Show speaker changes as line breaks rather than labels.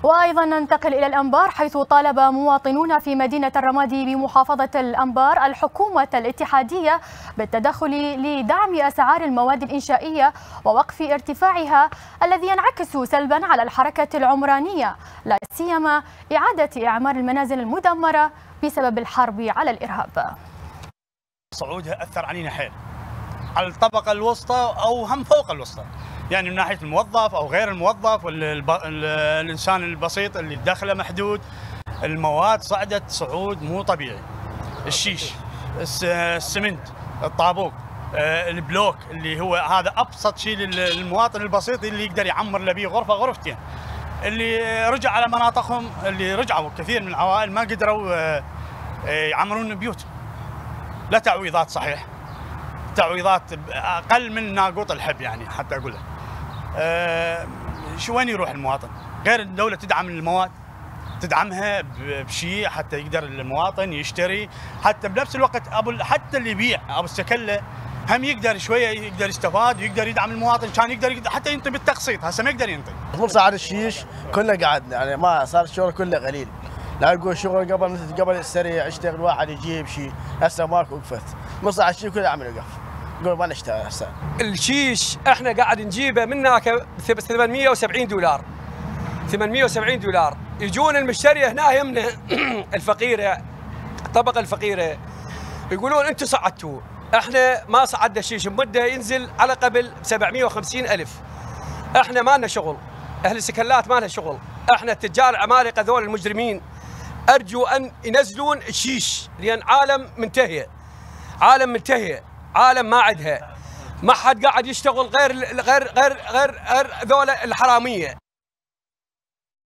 وأيضا ننتقل إلى الأنبار، حيث طالب مواطنون في مدينة الرمادي بمحافظة الأنبار الحكومة الاتحادية بالتدخل لدعم أسعار المواد الإنشائية ووقف ارتفاعها الذي ينعكس سلبا على الحركة العمرانية، لا سيما إعادة إعمار المنازل المدمرة بسبب الحرب على الإرهاب.
صعودها أثر علينا حيل، على الطبقة الوسطى أو هم فوق الوسطى، يعني من ناحية الموظف أو غير الموظف والإنسان البسيط اللي دخله محدود. المواد صعدت صعود مو طبيعي، الشيش، السمنت، الطابوق، البلوك اللي هو هذا أبسط شيء للمواطن البسيط اللي يقدر يعمر له بيه غرفة غرفتين، اللي رجع على مناطقهم، اللي رجعوا كثير من العوائل ما قدروا يعمرون بيوتهم. لا تعويضات صحيح، تعويضات اقل من ناقوط الحب، يعني حتى اقول لك شو وين يروح المواطن؟ غير الدوله تدعم المواد، تدعمها بشيء حتى يقدر المواطن يشتري، حتى بنفس الوقت حتى اللي يبيع ابو السكله هم يقدر شويه يقدر يستفاد ويقدر يدعم المواطن، كان يقدر حتى ينطي بالتقسيط، هسه ما يقدر ينطي.
مصعد الشيش كله قعدنا، يعني ما صار الشغل كله قليل، لا نقول شغل قبل السريع يشتغل واحد يجيب شيء، هسه ماكو وقفت، مصعد الشيش كله عم يوقف، نقول ما نشتغل هسه. الشيش احنا قاعد نجيبه من هناك ب 870 دولار، 870 دولار، يجون المشتري هنا يمنا الفقيره، الطبقه الفقيره يقولون انتم صعدتوا، احنا ما صعدنا الشيش، بده ينزل على قبل ب 750,000. احنا ما لنا شغل، اهل السكلات ما لنا شغل، احنا التجار العمالقه هذول المجرمين ارجو ان ينزلون الشيش، لان عالم منتهي، عالم منتهي، عالم ما عندها، ما حد قاعد يشتغل غير ذول الحراميه.